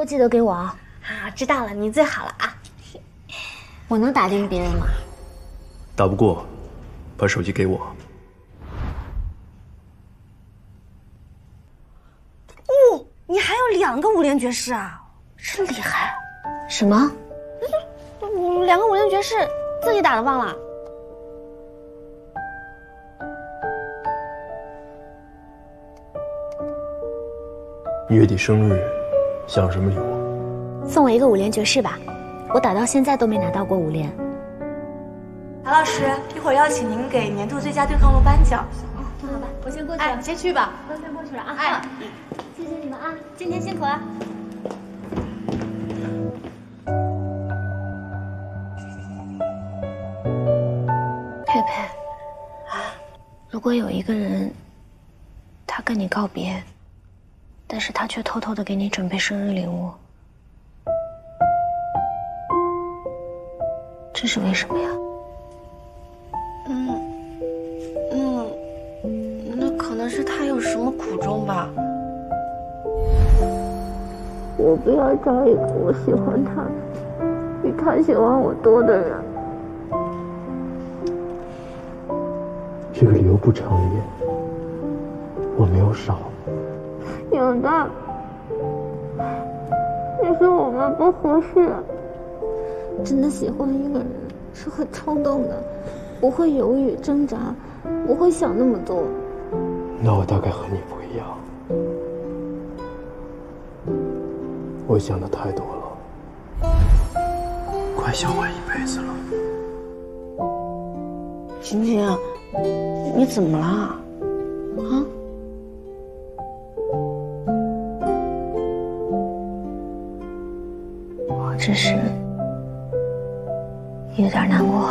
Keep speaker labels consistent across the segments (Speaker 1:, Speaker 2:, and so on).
Speaker 1: 记得给我啊！
Speaker 2: 啊，知道了，你最好了啊！
Speaker 1: 我能打赢别人吗？
Speaker 3: 打不过，把手机给我。
Speaker 2: 哦，你还有2个5连绝世啊，真厉害！
Speaker 1: 什么
Speaker 2: 2个5连绝世，自己打的忘了？
Speaker 3: 月底生日，想什么礼物？
Speaker 1: 送我一个5连绝世吧，我打到现在都没拿到过5连。
Speaker 4: 谭老师，一会儿要请您给年度最佳对抗路颁奖。
Speaker 1: 那好吧，我先过去了。
Speaker 4: 哎，你先去吧。
Speaker 1: 我先过去了啊。
Speaker 4: 哎，
Speaker 1: 谢谢你们啊，今天辛苦了。佩佩，如果有一个人，他跟你告别，但是他却偷偷的给你准备生日礼物，这是为什么呀？
Speaker 2: 那可能是他有什么苦衷吧。
Speaker 1: 我不要找一个我喜欢他的，比他喜欢我多的人。
Speaker 3: 这个理由不成立，我没有少。
Speaker 1: 有的，只是我们不合适。真的喜欢一个人是很冲动的，不会犹豫挣扎，不会想那么多。
Speaker 3: 那我大概和你不一样，我想的太多了，快想完一辈子了。
Speaker 2: 晶晶，你怎么了？啊？
Speaker 1: 我只是有点难过。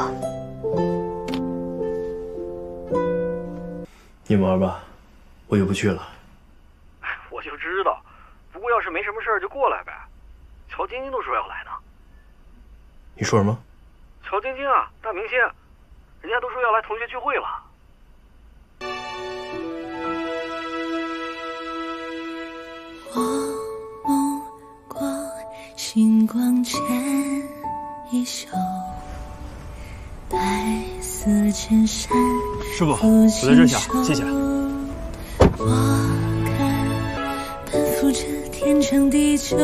Speaker 3: 你们玩吧，我就不去了。
Speaker 5: 我就知道，不过要是没什么事儿就过来呗。乔晶晶都说要来呢。
Speaker 3: 你说什么？
Speaker 5: 乔晶晶啊，大明星，人家都说要来同学聚会了。
Speaker 6: 我目光星光牵一袖，白丝衬衫。
Speaker 3: 师傅，我在这下，谢谢。
Speaker 6: 我看奔赴着天长地久。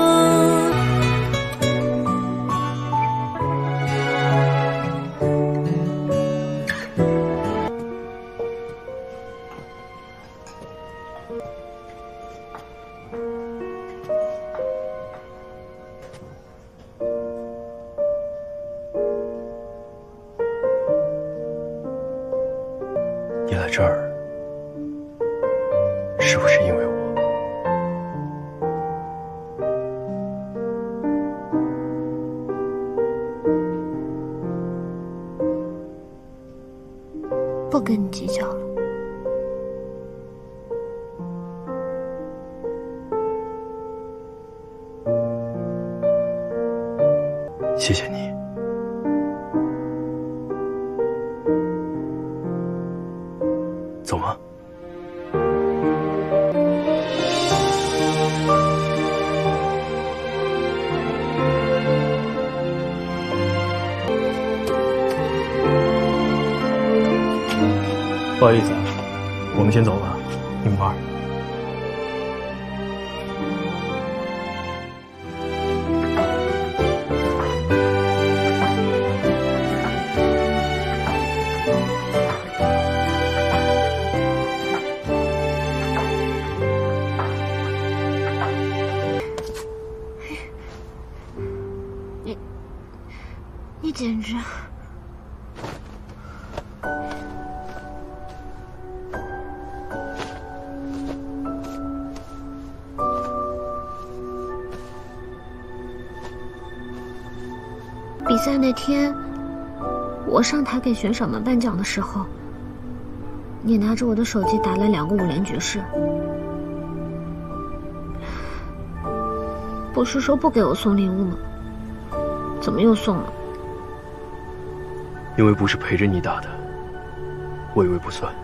Speaker 3: 你来这儿，是不是因为我？
Speaker 1: 不跟你计较了。
Speaker 3: 谢谢你。走吗？不好意思，我们先走了，你们玩。
Speaker 1: 你简直……比赛那天，我上台给选手们颁奖的时候，你拿着我的手机打了2个5连绝世。不是说不给我送礼物吗？怎么又送了？
Speaker 3: 因为不是陪着你打的，我以为不算。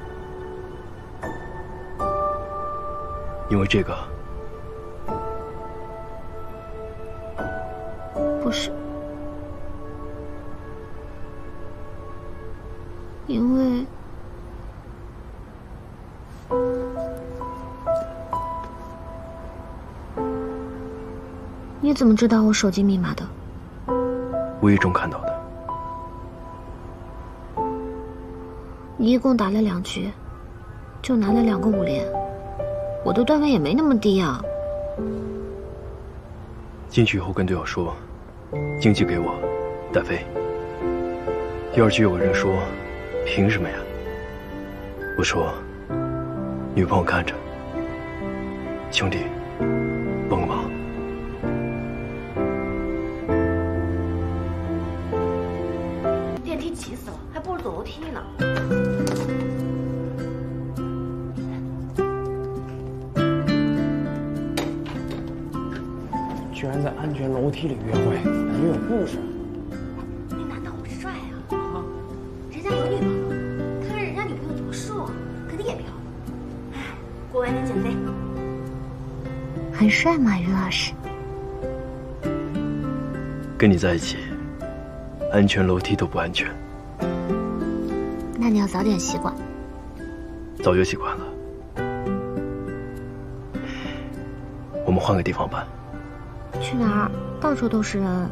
Speaker 3: 因为这个，
Speaker 1: 是因为你怎么知道我手机密码的？
Speaker 3: 无意中看到的。
Speaker 1: 你一共打了2局，就拿了2个5连，我的段位也没那么低啊。
Speaker 3: 进去以后跟队友说，经济给我，单飞。第2局有个人说，凭什么呀？我说，女朋友看着，兄弟，帮个忙。
Speaker 2: 电梯挤死了，还不如走楼梯呢。
Speaker 7: 居然在安全楼梯里约会，感觉有故事。
Speaker 2: 那男的好帅啊！人家有女朋友，看看人家女朋友多瘦啊，肯定也漂亮。哎，过完年减肥。
Speaker 1: 很帅嘛，于老师。
Speaker 3: 跟你在一起，安全楼梯都不安全。
Speaker 1: 那你要早点习惯。
Speaker 3: 早就习惯了。我们换个地方办。
Speaker 1: 去哪儿？到处都是人。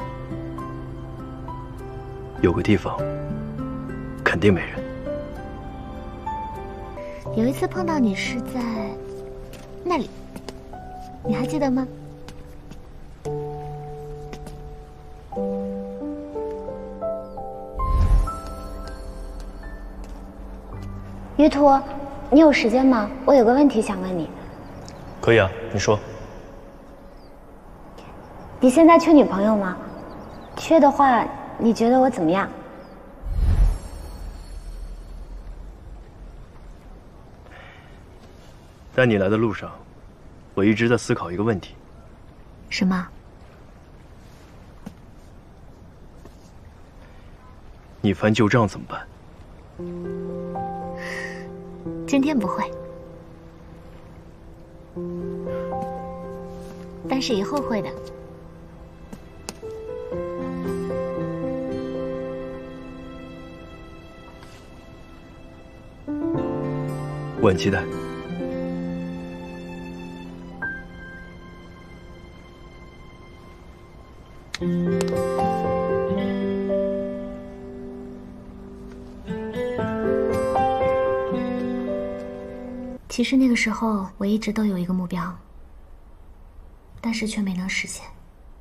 Speaker 3: 有个地方，肯定没人。
Speaker 1: 有一次碰到你是在那里，你还记得吗？于途，你有时间吗？我有个问题想问你。
Speaker 3: 可以啊，你说。
Speaker 1: 你现在缺女朋友吗？缺的话，你觉得我怎么样？
Speaker 3: 带你来的路上，我一直在思考一个问题。
Speaker 1: 什么？
Speaker 3: 你翻旧账怎么办？
Speaker 1: 今天不会，但是以后会的。
Speaker 3: 我很期待。
Speaker 1: 其实那个时候我一直都有一个目标，但是却没能实现。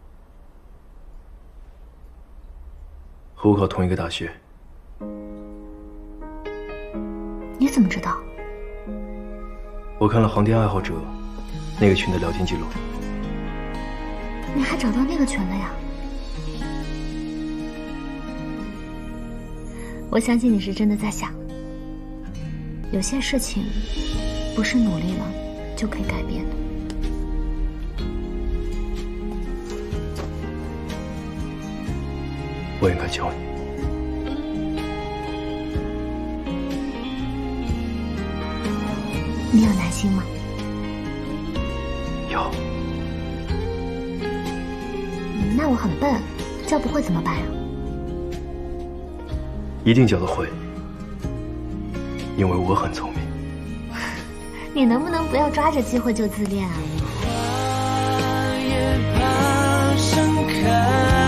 Speaker 3: 和我考同一个大学。
Speaker 1: 你怎么知道？
Speaker 3: 我看了航天爱好者那个群的聊天记录。
Speaker 1: 你还找到那个群了呀？我相信你是真的在想，有些事情不是努力了就可以改变的。
Speaker 3: 我应该教你。
Speaker 1: 你有耐心吗？
Speaker 3: 有。
Speaker 1: 那我很笨，教不会怎么办呀？
Speaker 3: 一定教得会，因为我很聪明。
Speaker 1: 你能不能不要抓着机会就自恋啊？
Speaker 6: 花也怕盛开。